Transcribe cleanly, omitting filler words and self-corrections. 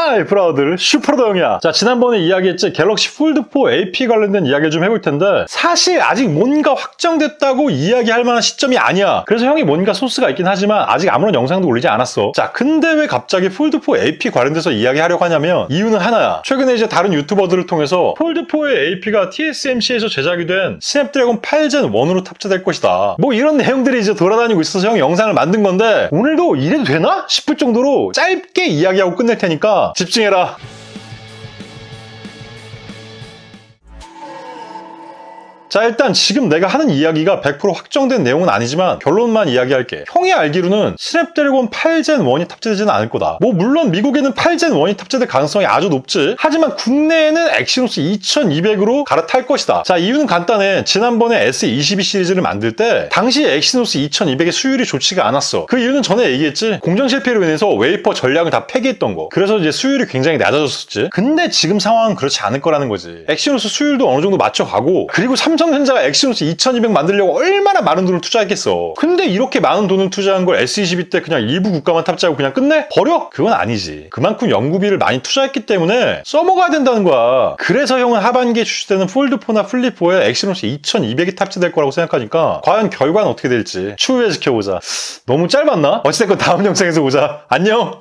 하이 브라더들, 슈퍼로더 형이야. 자, 지난번에 이야기했지 갤럭시 폴드4 AP 관련된 이야기를 좀 해볼 텐데 사실 아직 뭔가 확정됐다고 이야기할 만한 시점이 아니야. 그래서 형이 뭔가 소스가 있긴 하지만 아직 아무런 영상도 올리지 않았어. 자, 근데 왜 갑자기 폴드4 AP 관련돼서 이야기하려고 하냐면 이유는 하나야. 최근에 이제 다른 유튜버들을 통해서 폴드4의 AP가 TSMC에서 제작이 된 스냅드래곤 8젠 1으로 탑재될 것이다, 뭐 이런 내용들이 이제 돌아다니고 있어서 형이 영상을 만든 건데 오늘도 이래도 되나? 싶을 정도로 짧게 이야기하고 끝낼 테니까 집중해라. 자, 일단 지금 내가 하는 이야기가 100% 확정된 내용은 아니지만 결론만 이야기할게. 형이 알기로는 스냅드래곤 8젠 1이 탑재되지는 않을 거다. 뭐 물론 미국에는 8젠 1이 탑재될 가능성이 아주 높지. 하지만 국내에는 엑시노스 2200으로 갈아탈 것이다. 자, 이유는 간단해. 지난번에 S22 시리즈를 만들 때 당시 엑시노스 2200의 수율이 좋지가 않았어. 그 이유는 전에 얘기했지. 공정 실패로 인해서 웨이퍼 전략을 다 폐기했던 거. 그래서 이제 수율이 굉장히 낮아졌었지. 근데 지금 상황은 그렇지 않을 거라는 거지. 엑시노스 수율도 어느 정도 맞춰가고, 그리고 삼성전자가 엑시노스 2200 만들려고 얼마나 많은 돈을 투자했겠어. 근데 이렇게 많은 돈을 투자한 걸 S22 때 그냥 일부 국가만 탑재하고 그냥 끝내? 버려? 그건 아니지. 그만큼 연구비를 많이 투자했기 때문에 써먹어야 된다는 거야. 그래서 형은 하반기에 출시되는 폴드4나 플립4에 엑시노스 2200이 탑재될 거라고 생각하니까 과연 결과는 어떻게 될지 추후에 지켜보자. 너무 짧았나? 어찌됐건 다음 영상에서 보자. 안녕!